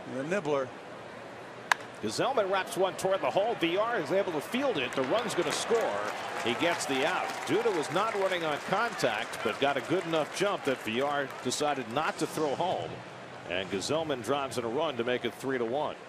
The nibbler. Gsellman wraps one toward the hole. Villar is able to field it. The run's going to score. He gets the out. Duda was not running on contact, but got a good enough jump that Villar decided not to throw home. And Gsellman drives in a run to make it 3-1.